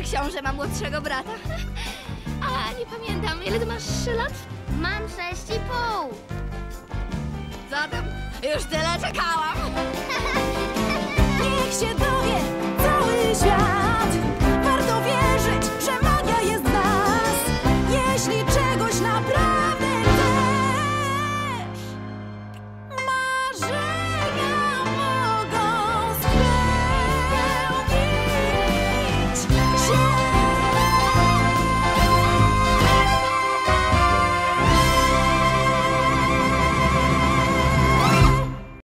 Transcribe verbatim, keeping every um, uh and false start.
książę ma młodszego brata? A, nie pamiętam. Ile ty masz lat? Mam sześć i pół. Zatem już tyle czekałam. Niech się dowie,